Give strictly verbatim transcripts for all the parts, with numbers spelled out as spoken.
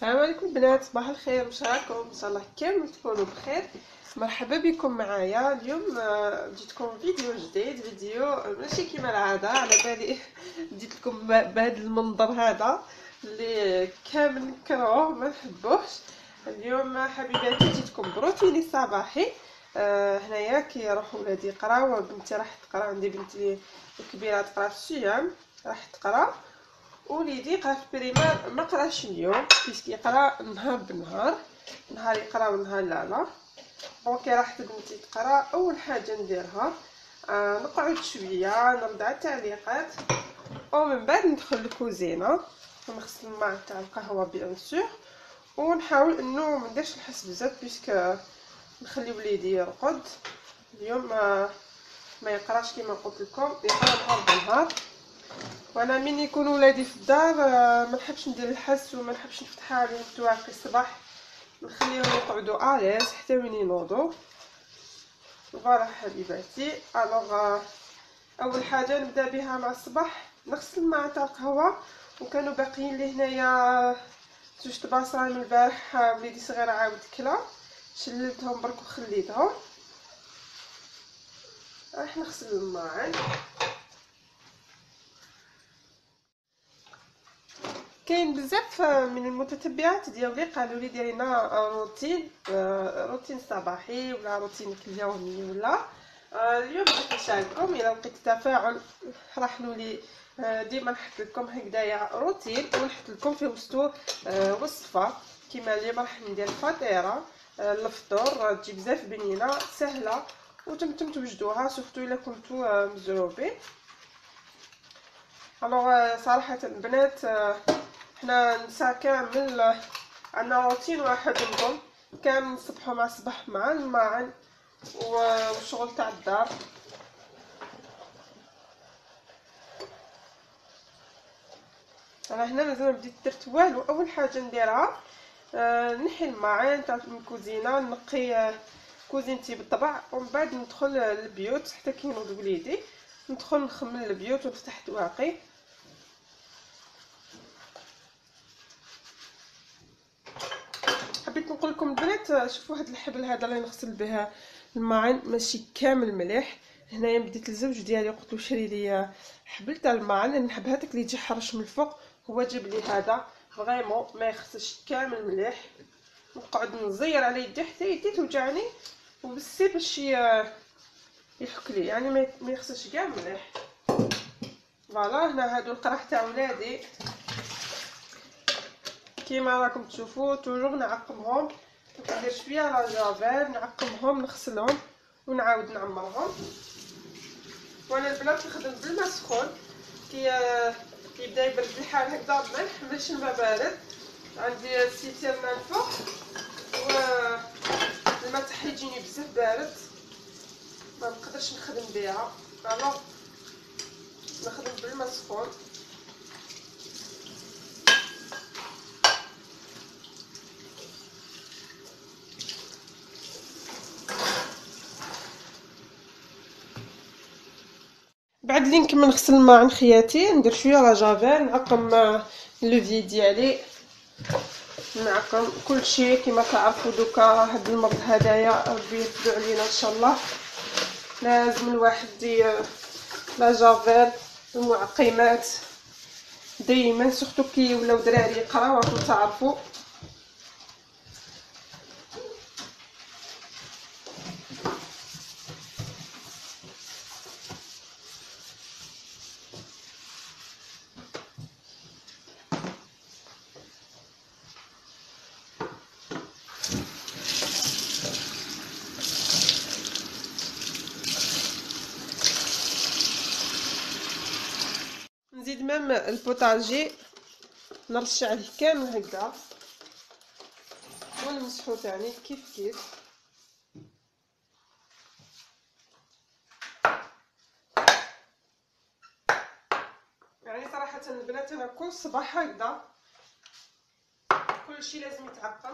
السلام عليكم البنات، صباح الخير. واش راكم؟ ان شاء الله كامل تكونوا بخير. مرحبا بكم معايا اليوم. آه، جيتكم فيديو جديد، فيديو ماشي كيما العاده. على بالي جيت لكم بهذا المنظر هذا اللي كامل نكرهوه ما نحبوش. اليوم حبيباتي جيتكم بروتيني صباحي. آه هنايا كيروحوا ولادي يقراو، بنتي راح تقرا، عندي بنتي الكبيره تقرا في السيام راح تقرا، وليدي يقرا في بريمير ما قراش اليوم بيسك يقرا نهار بنهار، نهار يقرا ونهار لا لا. دونك راحت بنتي تقرا. اول حاجه نديرها آه نقعد شويه نرد على التعليقات، ومن بعد ندخل الكوزينه ونغسل الماء تاع القهوه بيان سور، ونحاول انه ما نديرش الحس بزاف بيسك نخلي وليدي يرقد. اليوم ما ما يقراش كيما قلت لكم، يقرا نهار بنهار. وانا من يكون ولادي في الدار ما نحبش ندير الحس وما نحبش نفتح عليهم التواقي الصباح، نخليهم يقعدوا اليز حتى وين ينوضوا. فوالا حبيباتي. الوغ اول حاجه نبدا بها مع الصباح نغسل الماء تاع القهوه، وكانوا باقيين لي هنايا جوج طباصان من البارح، وليدي صغير عاود كلا، شللتهم برك وخليتهم. راح نغسل الماعن. كاين بزاف من المتتبعات ديالي قالوا لي ديري لنا روتين، روتين صباحي ولا روتينك اليومي ولا. اليوم بغيت نشارككم، الى لقيت تفاعل راح نولي ديما نحط لكم هكذايا روتين، ونحط لكم في وسطو وصفه كيما اليوم راح ندير فطيره الفطور، تجي بزاف بنينه سهله وتمتم توجدوها سورتو الا كنتو مزروبين. الوغ صراحه البنات حنا نسا كامل عندنا روتين واحد، نظن كامل نصبحو مع الصباح مع الماعن والشغل تاع الدار. انا هنا مازال ما بديت درت والو. اول حاجه نديرها آه نحي الماعن تاع الكوزينه، نقي كوزينتي بالطبع، ومن بعد ندخل للبيوت حتى كي ينوض وليدي، ندخل نخمم البيوت ونفتح التواقي. حبيت نقول لكم البنات، شوفوا هذا الحبل هذا اللي نغسل به الماعن ماشي كامل مليح. هنايا بديت الزوج ديالي قلت له شري لي حبل تاع الماعن، انا نحب هذاك اللي يجي حرش من الفوق، هو جاب لي هذا فريمون ما يخصش كامل مليح. نقعد نزير على يدي حتى يدي توجعني وبسي باش يحك لي، يعني ما يخصش كاع مليح. فوالا هنا هادو القرح تاع ولادي كيما راكم تشوفوا توجور نعقمهم، ندير شويه لا جافيل نعقمهم نغسلهم ونعاود نعمرهم. وانا البنات نخدم بالماء سخون، كي يبدا يبرد الحال هكذا ما نحملش الماء بارد. عندي السيتيرنا الفوق والماء تاعها يجيني بزاف بارد ما نقدرش نخدم بها، الوغ نخدم بالماء سخون. بعد لي نكمل نغسل الماعن خياتي ندير شويه لا جافيل نعقم لوفي ديالي، نعقم كلشي كيما تعرفوا. دوكا هاد المرض هدايا ربي يرفدو علينا ان شاء الله، لازم الواحد يدير لا جافيل المعقمات دائما، سورتو كي ولاو دراري يقراو راكم تعرفوا. نزيد ميم البوطاجي نرش عليه كامل هكذا ونمسحو تاني كيف كيف. يعني صراحه البنات انا كل صباح هكذا كلشي لازم يتعقم.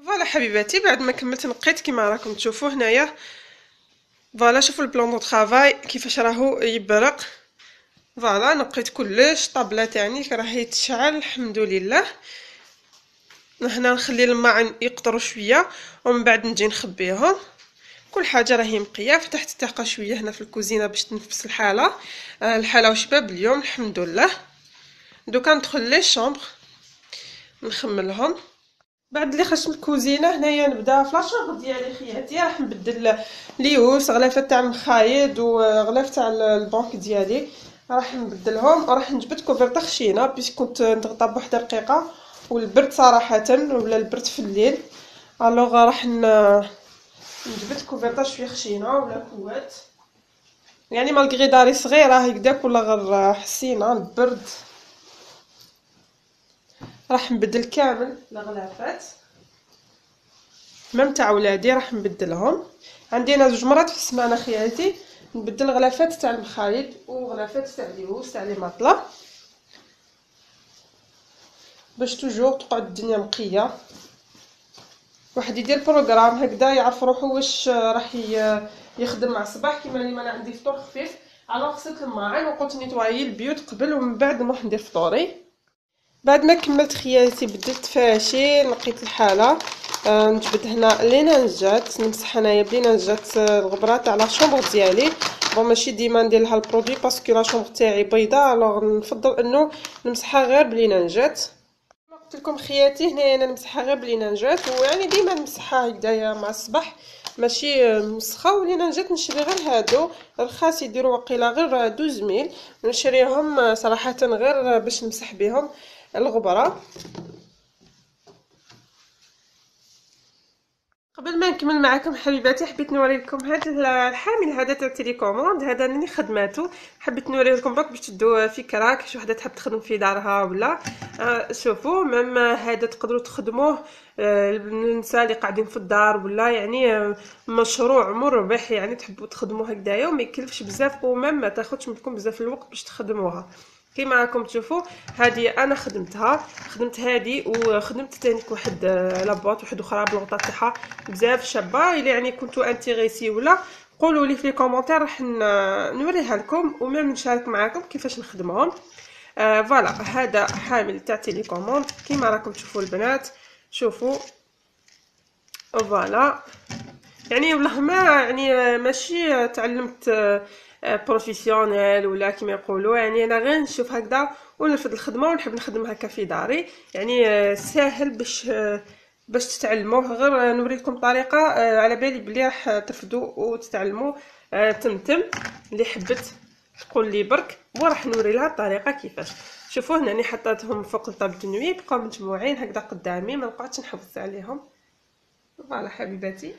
فوالا حبيباتي، بعد ما كملت نقيت كما راكم تشوفوا هنايا. فوالا شوفوا البلان دو طرافاي كيفاش راهو يبرق. فوالا نقيت كلش. طابله تاعني راهي تشعل الحمد لله. هنا نخلي الماء يقطروا شويه ومن بعد نجي نخبيهم. كل حاجه راهي مقيه. فتحت الطاقه شويه هنا في الكوزينه باش تنفس الحاله. آه الحاله وشباب اليوم الحمد لله. دوكا ندخل لي شومبر نخملهم. بعد اللي خرجت من الكوزينه هنايا نبدا في لاشومبر ديالي خياتي. راح نبدل ليوس غلافه تاع المخايد وغلاف تاع البنك ديالي راح نبدلهم. وراح نجبد كوفرته خشينه بيش كنت نضغطها بواحد دقيقه والبرد صراحه ولا البرد في الليل. الوغ راح نجبد كوفرته شويه خشينه ولا كوات يعني مالغري داري صغيره هكذاك ولا غير حسينه البرد. راح نبدل كامل الغلافات ميم تاع ولادي راح نبدلهم. عندي انا زوج مرات في السمانه خيالتي نبدل غلافات تاع المخايد وغلافات تاع اليوس تاع لي ماطله باش توجور تقعد الدنيا نقيه. واحد يدير بروغرام هكذا يعرف روحو واش راح يخدم مع الصباح. كيما لي انا عندي فطور خفيف على غسلت الماعن وقلت نيطوايي البيوت قبل ومن بعد نروح ندير فطوري. بعد ما كملت خياتي بدلت فاشي نقيت الحاله. آه نجبد هنا لينانجات نمسح انايا بلينانجات الغبره تاع لا شومبر ديالي. بون ماشي ديما ندير لها البرودوي باسكو لا شومبر تاعي بيضاء الوغ نفضل انه نمسحها غير بلينانجات. كما قلت لكم خياتي هنايا انا نمسحها غير بلينانجات ويعني ديما نمسحها هكذايا مع الصباح ماشي مسخه. ولينانجات نشري غير هادو رخاص يديروا وقيله غير دوز ميل نشريهم صراحه غير باش نمسح بهم الغبره. قبل ما نكمل معكم حبيباتي حبيت نوري لكم هذا الحامل هذا تاع تيليكوموند. هذا راني خدماته حبيت نوريه لكم برك باش تدوا فكره كيفاش وحده تحب تخدم في دارها ولا. آه شوفوا ميم هذا تقدروا تخدموه آه النساء اللي قاعدين في الدار ولا يعني آه مشروع مربح يعني تحبوا تخدموه هكذايا وما يكلفش بزاف وميم ما تاخذش منكم بزاف الوقت باش تخدموها. كيما راكم تشوفوا هذه انا خدمتها خدمت هذه وخدمت ثاني واحد لابوط واحد اخرى بالغطاء تاعها بزاف شابه. الا يعني كنتو انتريسي ولا قولوا لي في لي كومونتير راح نوريها لكم وميم نشارك معكم كيفاش نخدمهم. آه فوالا هذا حامل تاع تيليكوموند كيما راكم تشوفوا البنات. شوفوا فوالا يعني والله ما يعني ماشي تعلمت بروفيسيونيل ولا كيما يقولوا يعني انا غير نشوف هكذا ونرفد الخدمه ونحب نخدم هكا في داري يعني ساهل باش باش تتعلموه. غير نوريكم طريقه على بالي بلي راح ترفدوا وتتعلموا. تمتم اللي حبت تقول لي برك وراح نوري لها الطريقه كيفاش. شوفوا هنا راني حطيتهم فوق الطابل النوي بقاو مجموعين هكذا قدامي ما بقاتش نحوس عليهم. فوالا حبيباتي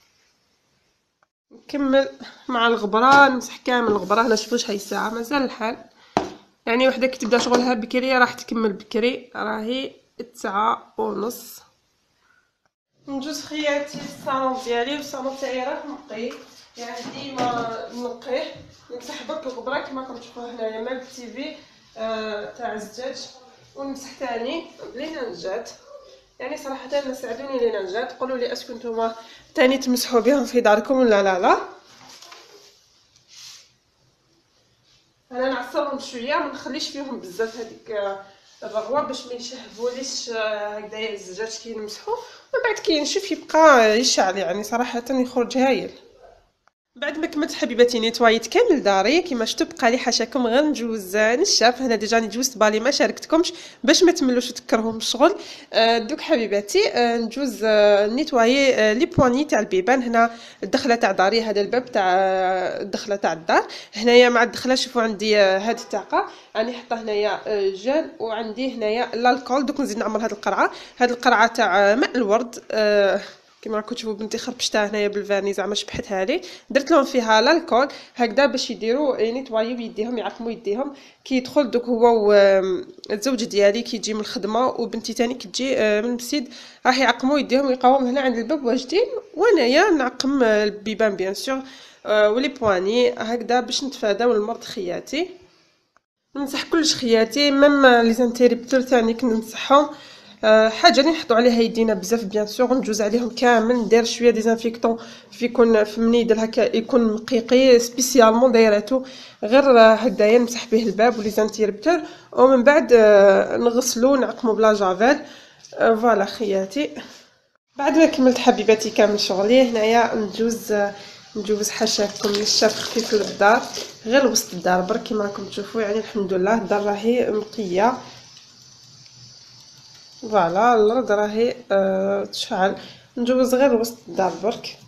نكمل مع الغبره نمسح كامل الغبره. هنا شوفوا شحال الساعه مازال الحال يعني وحده كي تبدا شغلها بكري راح تكمل بكري راهي التسعة ونص. نجوز خياتي الصالون ديالي والصالون تاعي راه نقي يعني ديما نقيه نمسح برك الغبره كما راكم تشوفوا هنايا مال التيفي آه تاع الزجاج ونمسح ثاني بلينانجات يعني صراحه انا ساعدوني لينانجات. قولوا لي اسكو نتوما ثاني تمسحوا بهم في داركم ولا لا لا. انا نعصرهم شويه ما نخليش فيهم بزاف هذيك الرغوه باش ما يشهبوليش هكذايا الزجاج كي نمسحو ومن بعد كي ينشف يبقى يشعل يعني صراحه يخرج هايل. بعد ما كملت حبيباتي نيتوايت كامل داري كيما شفتوا بقى لي حاشاكم غير نجوز نشاف. هنا ديجا نجوزت بالي ما شاركتكمش باش ما تملوش وتكرهوا الشغل. آه دوك حبيباتي آه نجوز آه نيتوايي آه لي بواني تاع البيبان. هنا الدخله تاع داري هذا الباب تاع آه الدخله تاع الدار. هنايا مع الدخله شوفوا عندي آه هذه الطاقه راني حاطه هنايا آه جل وعندي هنايا الكول. دوك نزيد نعمر هذه القرعه هذه القرعه تاع آه ماء الورد. آه كما راكم تشوفوا بنتي خربشتها هنايا بالفاني زعما شبحتها لي درت لهم فيها الكول هكذا باش يديروا ينيطوايو يديهم يعقموا يديهم كي يدخل. دوك هو والزوج ديالي كي يجي من الخدمه وبنتي تاني كي تجي من المسجد راح يعقموا يديهم ويقاوم هنا عند الباب واجدين وانايا نعقم البيبان بيان سور ولي بواني هكذا باش نتفاداو المرض خياتي. نمسح كلش خياتي ميم لي زانتيريبتور تاعني كنمسحهم أه حاجه اللي نحطوا عليها يدينا بزاف بيان سور، ندوز عليهم كامل، ندير شويه ديزانفيكتون في يكون في منيدل هكا يكون مقيقي سبيسيالمون دايراتو غير هكذايا نمسح به الباب ولي زانتيربتور، ومن بعد أه نغسلو نعقمو بلا جافيل. أه فوالا خياتي. بعد ما كملت حبيباتي كامل شغلي هنايا ندوز ندوز حاشاكم نشاف خفيف للدار، غير وسط الدار برك كيما راكم تشوفوا، يعني الحمد لله الدار راهي نقيه. فوالا الارض راهي أه تشعل، ندوز غير وسط الدار برك.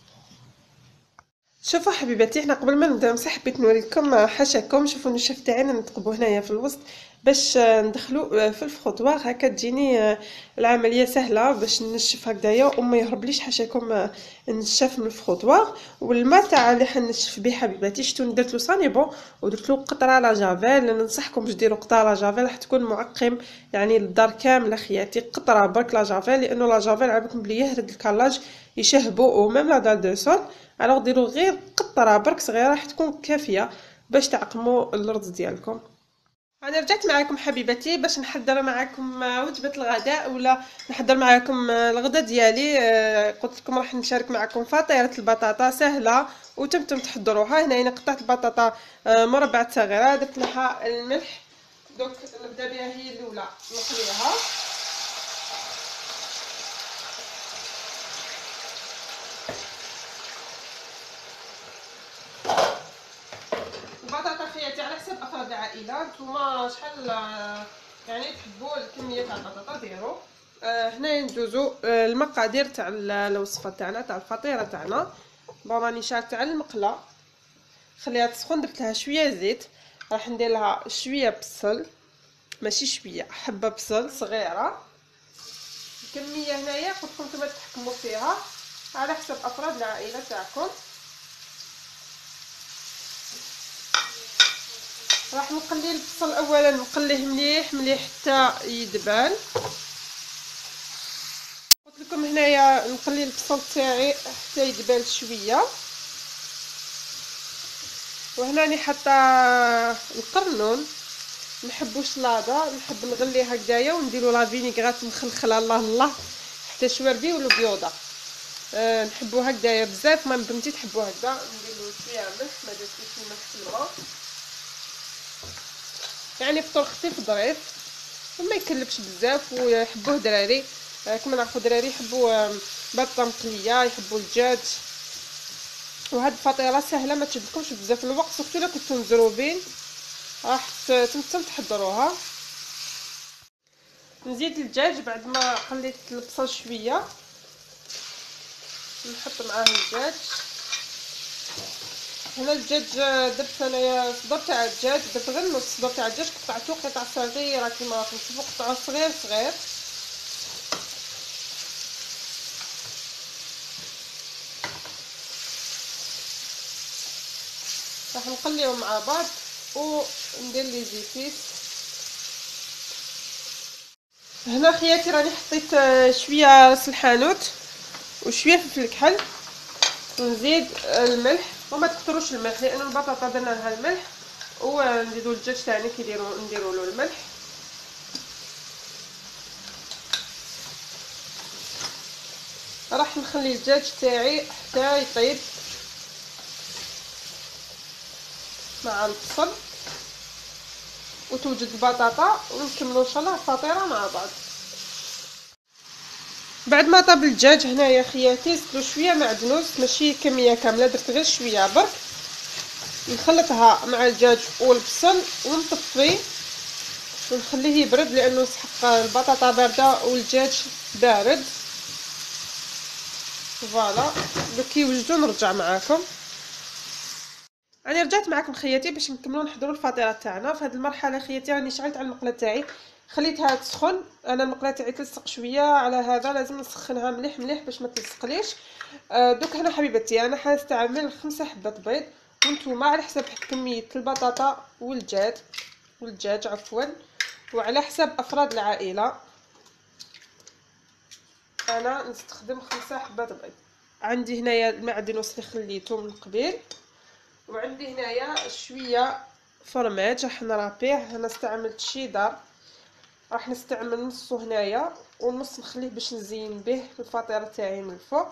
شوفوا حبيباتي، حنا قبل ما نبدا نمسح حبيت نوريكم حاشاكم. شوفوا النشاف تاعنا نثقبوا هنايا في الوسط باش ندخلو في الفخوطوار، هكا تجيني العمليه سهله باش ننشف هكذايا وما يهربليش حاشاكم النشاف من الفخوطوار. والماء تاع اللي حنشف به حبيباتي شتو درت له صانيبون ودرت له قطره لا جافيل. ننصحكم باش ديروا قطره لا جافيل راح تكون معقم يعني للدار كامله خياتي. قطره برك لا جافيل لانه لا جافيل عرفتكم بلي يهرد الكلاج يشهبو وميم لا دال دو سول. الوغ ديروا غير قطره برك صغيره راح تكون كافيه باش تعقموا الرز ديالكم. انا رجعت معكم حبيباتي باش نحضر معكم وجبه الغداء ولا نحضر معكم الغداء ديالي. قلت لكم راح نشارك معكم فطيره البطاطا سهله وتمتم تحضروها. هنا انا قطعت البطاطا مربعات صغيره، درت لها الملح. دوك نبدا بها هي الاولى نقليها. البطاطا خياتي على حسب افراد العائله، نتوما شحال يعني تحبوا الكميه تاع البطاطا ديروا. آه هنا ندوزو آه المقادير تاع الوصفه تاعنا تاع الفطيره تاعنا. بون راني شارت على المقله خليها تسخن، درت لها شويه زيت، راح ندير لها شويه بصل، ماشي شويه، حبه بصل صغيره. الكميه هنايا قلت لكم نتوما تحكموا فيها على حسب افراد العائله تاعكم. راح نقلي البصل اولا، نقليه مليح مليح حتى يدبل. قلت لكم هنايا نقلي البصل تاعي حتى يدبل شويه. وهنا راني حاطه القرنون، نحبو شلاضه، نحب نغليه هكذايا ونديرو لا فينيغرات مخلخله الله الله حتى شواربي ولا بيوضه. أه نحبو هكذايا بزاف، ما بنتي تحبو هكذا. نديرو شويه ملح، ما درتش الملح في الماء، يعني فطور خفيف ظريف وما يكلفش بزاف ويحبوه دراري. أه كما نعرفوا دراري يحبوا بطه مقليه، يحبوا الدجاج. وهاد الفطيره سهله ما تشدكمش بزاف الوقت، سورتو الا كنتو مزروبين راح تمتم تحضروها. نزيد الدجاج بعد ما قليت البصل شويه، نحط معاه الدجاج. هنا الدجاج درت انايا صدر تاع الدجاج، درت غير نص صدر تاع الدجاج، قطعته قطع صغيره كيما راكم تشوفوا، قطعه صغير صغير. راح نقليهم مع بعض وندير لي زيتيس. هنا خياتي راني حطيت شويه راس الحانوت وشويه فلفل كحل ونزيد الملح، وما تكثروش الملح لان البطاطا درنا لها الملح. ونزيدو الدجاج تاعنا كيديروا نديروا له الملح. راح نخلي الدجاج تاعي حتى يطيب مع البصل وتوجد البطاطا، ونكملوا ان شاء الله الفطيره مع بعض. بعد ما طاب الدجاج هنايا خياتي زدت شويه معدنوس، ماشي كميه كامله، درت غير شويه برك. نخلطها مع الدجاج والبصل ونطفي ونخليه يبرد لانه سحق البطاطا بارده والدجاج بارد. فوالا دوك يوجدوا نرجع معاكم. انا رجعت معكم خياتي باش نكملوا نحضروا الفطيره تاعنا. في هذه المرحله خياتي راني شعلت على المقله تاعي، خليتها تسخن. انا المقله تاعي تلصق شويه، على هذا لازم نسخنها مليح مليح باش ما تلصقليش. آه دوك هنا حبيبتي انا حنستعمل خمسة حبات بيض، وانتوما على حسب كميه البطاطا والدجاج والدجاج عفوا، وعلى حسب افراد العائله. انا نستخدم خمسة حبات بيض. عندي هنايا المعدنوس اللي خليته من قبيل، وعندي هنايا شويه فرماج راح نرابيه. انا استعملت شيدر راح نستعمل نصو هنايا والنص نخليه باش نزين به الفطيره تاعي من الفوق.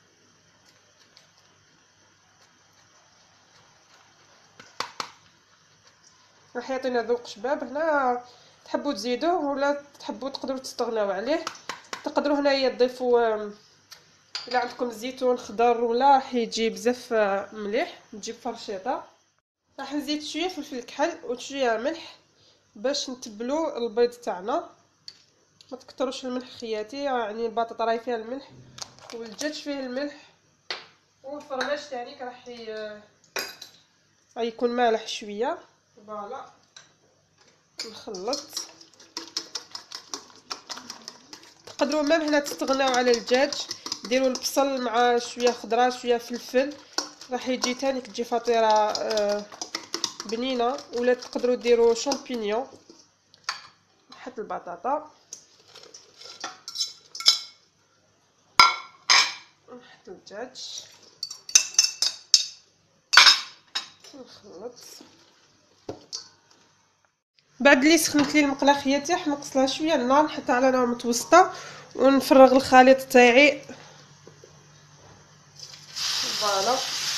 راح يعطينا ذوق شباب. هنا تحبوا تزيدوه ولا تحبوا تقدروا تستغناو عليه. تقدروا هنايا تضيفوا الا عندكم زيتون خضر ولا راح يجي بزاف مليح. نجيب فرشيطه راح نزيد شويه فلفل كحل وشويه ملح باش نتبلو البيض تاعنا. ما تكتروش الملح خياتي، يعني البطاطا راهي فيها الملح والدجاج فيه الملح والفرماج تاعي راح يكون مالح شويه. فوالا نخلط. تقدروا مام هنا تستغناو على الدجاج، ديروا البصل مع شويه خضره شويه فلفل، راح يجي تاني تجي فطيره بنينه. ولا تقدروا ديروا شامبينيون. نحط البطاطا نحط الدجاج نخلط. بعد اللي سخنت لي المقله خياتي راح نقص لها شويه النار، نحطها على نار متوسطه ونفرغ الخليط تاعي. فوالا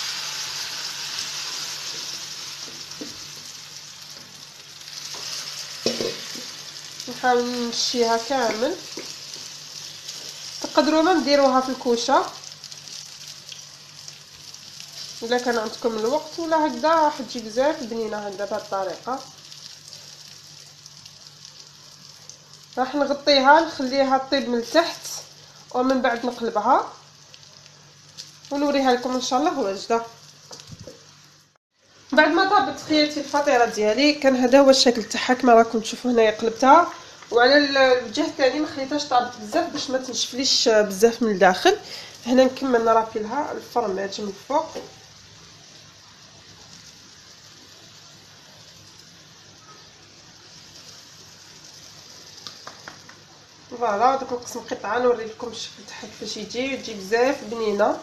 نحاول نمشيها كامل. تقدروا ما نديروها في الكوشه الا كان عندكم الوقت، ولا هكذا راح تجي بزاف بنينه هكذا بهذه الطريقه. راح نغطيها نخليها طيب من التحت ومن بعد نقلبها ونوريها لكم ان شاء الله واجده. بعد ما طابت خياتي الفطيره ديالي كان هذا هو الشكل تاعها كما راكم تشوفوا هنايا. قلبتها وعلى الوجه الثاني ما خليتهاش طابت بزاف باش ما تنشفليش بزاف من الداخل. هنا نكمل نرابي لها الفرماج من الفوق. فوالا دوك نقسم قطعه نوري لكم الشكل تاعها كيفاش يجي. يجي بزاف بنينه،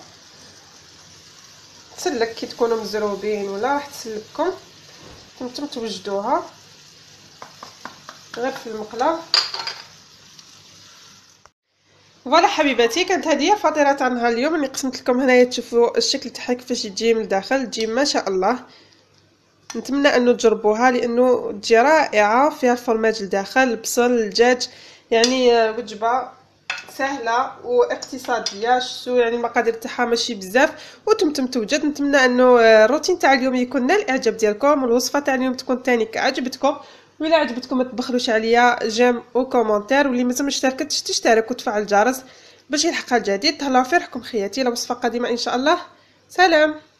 تسلك كي تكونوا مزروبين ولا راح تسلككم. نتوما توجدوها غير في المقله. فوالا حبيباتي كانت هذه الفطيره تاع نهار اليوم اللي قسمت لكم. هنايا تشوفوا الشكل تاعها كيفاش يجي من الداخل، تجي ما شاء الله. نتمنى انه تجربوها لانه تجي رائعه، فيها الفرماج الداخل البصل الدجاج، يعني وجبه سهله واقتصاديه. شتو يعني المقادير تاعها ماشي بزاف وتمتم توجد. نتمنى انه الروتين تاع اليوم يكون نال الاعجاب ديالكم والوصفه تاع اليوم تكون تاني عجبتكم. وإلا عجبتكم ما تبخلوش عليا جيم وكومونتير، واللي مازال ما اشتركتش تشترك وتفعل الجرس باش يلحقها الجديد. تهلاو في روحكم خياتي، لوصفه قادمه ان شاء الله. سلام.